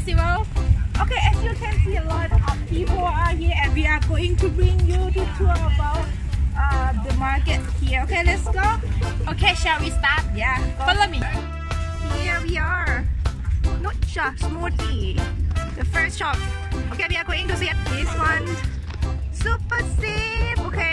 festival. Okay, as you can see, a lot of people are here, and we are going to bring you to tour about the market here. Okay, let's go. Okay, shall we start? Yeah, Follow me. here we are. Nutcha smoothie, the first shop. Okay, we are going to see this one. Super safe. Okay.